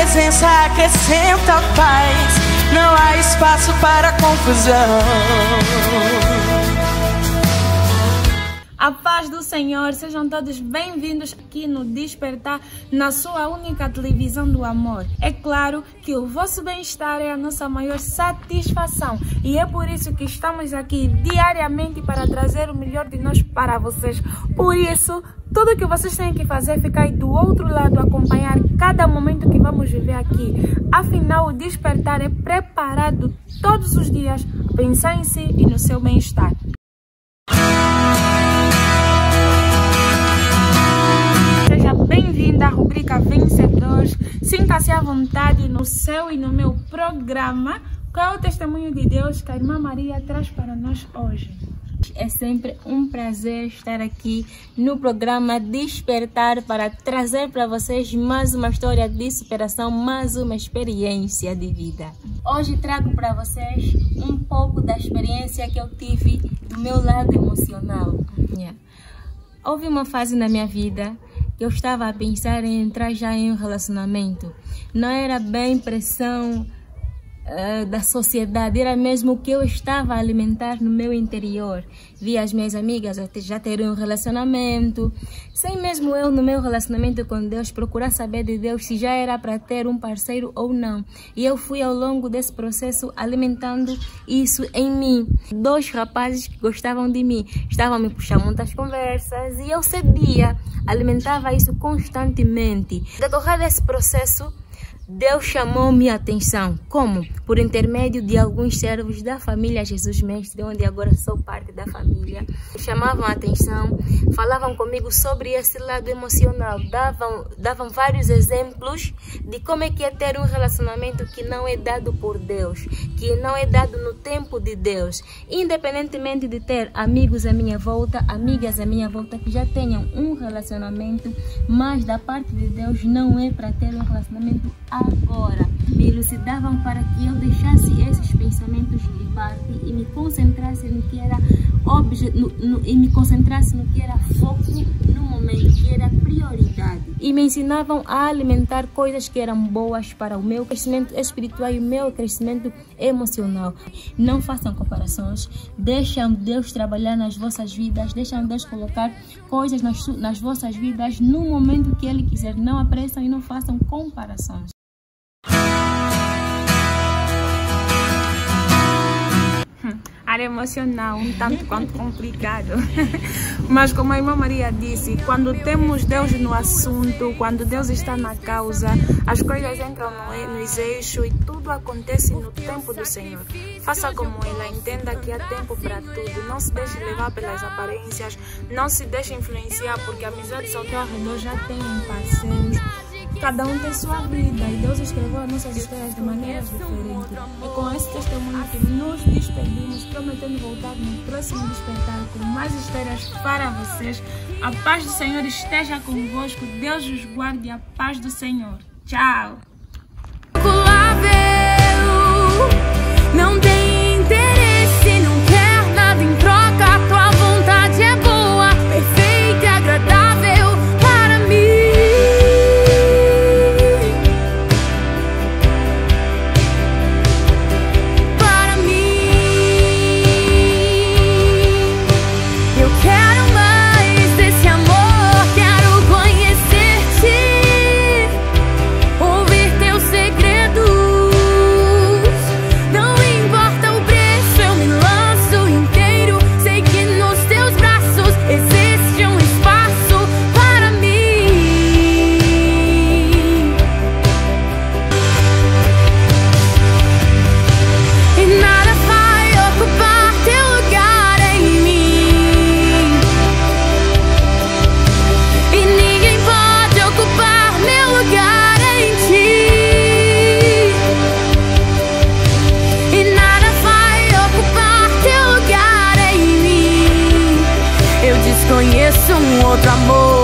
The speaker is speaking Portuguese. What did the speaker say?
presença acrescenta paz, não há espaço para confusão. A paz do Senhor, sejam todos bem-vindos aqui no Despertar, na sua única televisão do amor. É claro que o vosso bem-estar é a nossa maior satisfação e é por isso que estamos aqui diariamente para trazer o melhor de nós para vocês. Por isso, tudo o que vocês têm que fazer é ficar aí do outro lado, acompanhar cada momento que vamos viver aqui. Afinal, o Despertar é preparado todos os dias a pensar em si e no seu bem-estar. Bem-vinda à rubrica Vencedores. Sinta-se à vontade no seu e no meu programa. Qual é o testemunho de Deus que a irmã Maria traz para nós hoje? É sempre um prazer estar aqui no programa Despertar para trazer para vocês mais uma história de superação, mais uma experiência de vida. Hoje trago para vocês um pouco da experiência que eu tive do meu lado emocional. Houve uma fase na minha vida que eu estava a pensar em entrar já em um relacionamento. Não era bem pressão da sociedade, era mesmo o que eu estava a alimentar no meu interior. Vi as minhas amigas já terem um relacionamento, sem mesmo eu no meu relacionamento com Deus procurar saber de Deus se já era para ter um parceiro ou não. E eu fui ao longo desse processo alimentando isso em mim. Dois rapazes que gostavam de mim estavam a me puxar muitas conversas e eu cedia, alimentava isso constantemente. No decorrer desse processo, Deus chamou minha atenção. Como? Por intermédio de alguns servos da família Jesus Mestre, onde agora sou parte da família. Chamavam a atenção, falavam comigo sobre esse lado emocional, davam vários exemplos de como é que é ter um relacionamento que não é dado por Deus, que não é dado no tempo de Deus. Independentemente de ter amigos à minha volta, amigas à minha volta que já tenham um relacionamento, mas da parte de Deus não é para ter um relacionamento agora. Me elucidavam para que eu deixasse esses pensamentos de parte e me concentrasse no que era foco no momento, que era prioridade. E me ensinavam a alimentar coisas que eram boas para o meu crescimento espiritual e o meu crescimento emocional. Não façam comparações, deixam Deus trabalhar nas vossas vidas, deixam Deus colocar coisas nas vossas vidas no momento que Ele quiser. Não apressam e não façam comparações. Área emocional, um tanto quanto complicado. Mas como a irmã Maria disse, quando temos Deus no assunto, quando Deus está na causa, as coisas entram nos eixos e tudo acontece no tempo do Senhor. Faça como ela, entenda que há tempo para tudo. Não se deixe levar pelas aparências, não se deixe influenciar, porque amizades ao teu redor já têm parceiros. Cada um tem sua vida e Deus escreveu as nossas histórias de maneiras diferentes. É com esse testemunho que nos despedimos, prometendo voltar no próximo Despertar com mais histórias para vocês. A paz do Senhor esteja convosco, Deus os guarde, a paz do Senhor. Tchau! Não tem interesse, não quer nada em troca, tua vontade é boa, perfeita e agradável para mim. Conheço um outro amor.